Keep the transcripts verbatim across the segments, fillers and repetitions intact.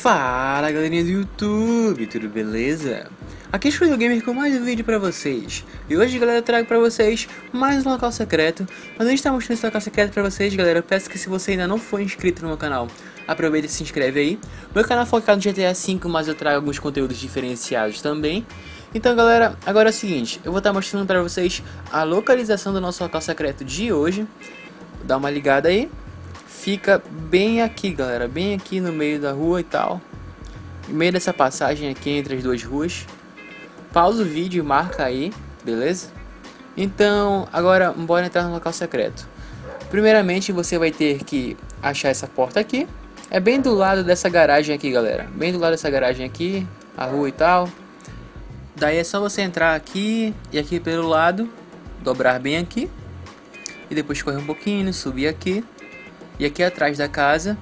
Fala galerinha do YouTube, tudo beleza? Aqui é o Chulo Gamer com mais um vídeo pra vocês. E hoje, galera, eu trago pra vocês mais um local secreto. Mas antes de estar mostrando esse local secreto pra vocês, galera, eu peço que se você ainda não for inscrito no meu canal, aproveita e se inscreve aí. Meu canal é focado no G T A cinco, mas eu trago alguns conteúdos diferenciados também. Então, galera, agora é o seguinte, eu vou estar mostrando pra vocês a localização do nosso local secreto de hoje. Dá uma ligada aí. Fica bem aqui, galera, bem aqui no meio da rua e tal, no meio dessa passagem aqui entre as duas ruas. Pausa o vídeo e marca aí, beleza? Então, agora bora entrar no local secreto. Primeiramente, você vai ter que achar essa porta aqui. É bem do lado dessa garagem aqui, galera. Bem do lado dessa garagem aqui, a rua e tal. Daí é só você entrar aqui e aqui pelo lado, dobrar bem aqui. E depois correr um pouquinho, subir aqui. E aqui atrás da casa,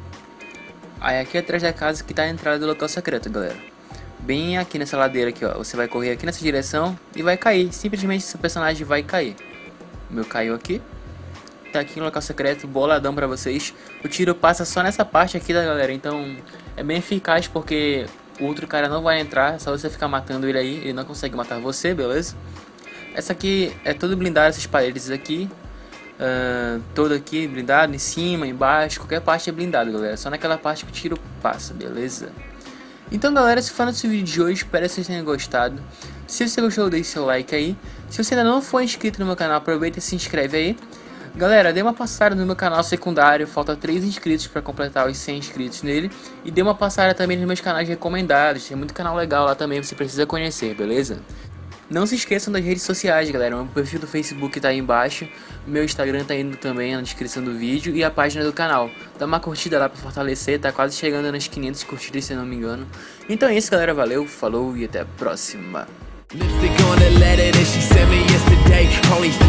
aí aqui atrás da casa que tá a entrada do local secreto, galera. Bem aqui nessa ladeira aqui, ó. Você vai correr aqui nessa direção e vai cair. Simplesmente seu personagem vai cair. O meu caiu aqui. Tá aqui no local secreto, boladão pra vocês. O tiro passa só nessa parte aqui da galera, então é bem eficaz porque o outro cara não vai entrar. É só você ficar matando ele aí, ele não consegue matar você, beleza? Essa aqui é tudo blindado, essas paredes aqui. Uh, todo aqui blindado, em cima, embaixo, qualquer parte é blindado, galera. Só naquela parte que o tiro passa, beleza? Então, galera, se for nesse vídeo de hoje, espero que vocês tenham gostado. Se você gostou, deixe seu like aí. Se você ainda não for inscrito no meu canal, aproveita e se inscreve aí. Galera, dê uma passada no meu canal secundário, falta três inscritos para completar os cem inscritos nele. E dê uma passada também nos meus canais recomendados, tem muito canal legal lá também, você precisa conhecer, beleza? Não se esqueçam das redes sociais, galera. O meu perfil do Facebook tá aí embaixo. O meu Instagram tá indo também na descrição do vídeo. E a página do canal. Dá uma curtida lá pra fortalecer. Tá quase chegando nas quinhentas curtidas, se eu não me engano. Então é isso, galera. Valeu, falou e até a próxima.